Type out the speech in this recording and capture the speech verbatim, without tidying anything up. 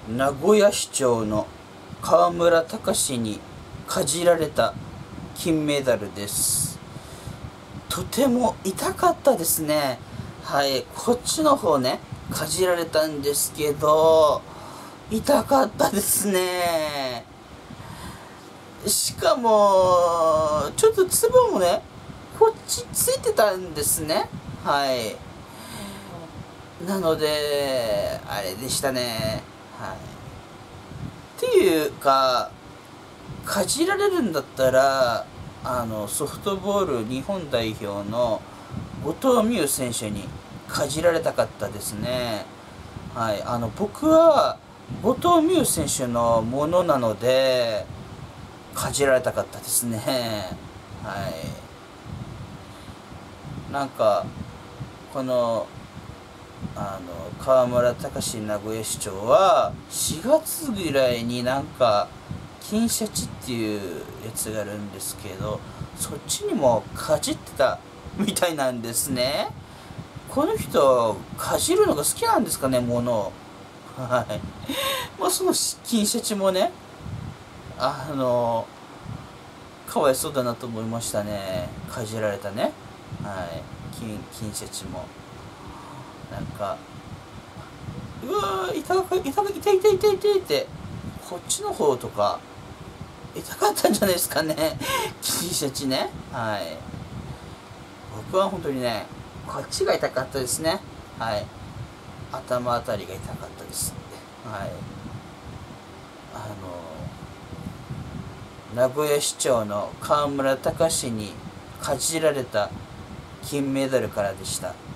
名古屋市長の河村隆にかじられた金メダルです。とても痛かったですね。はい、こっちの方ね、かじられたんですけど、痛かったですね。しかも、ちょっとツボもね、こっちついてたんですね。はい。なので、あれでしたね。はい。っていうか、かじられるんだったら、あの、ソフトボール日本代表の後藤希友選手にかじられたかったですね。はい。あの、僕は、後藤希友選手のものなので、かじられたかったですね。はい。なんか、この、あの河村隆名古屋市長はしがつぐらいになんか金シャチっていうやつがあるんですけど、そっちにもかじってたみたいなんですね。この人かじるのが好きなんですかね、ものを。はい。まあその金シャチもね、あのかわいそうだなと思いましたね。かじられたね。はい。金金シャチもなんか、うわー、痛か痛か痛い痛い痛い痛いって、こっちの方とか痛かったんじゃないですかね。T シャツね。はい。僕は本当にね、こっちが痛かったですね。はい。頭あたりが痛かったです。はい。あの名古屋市長の河村隆にかじられた金メダルからでした。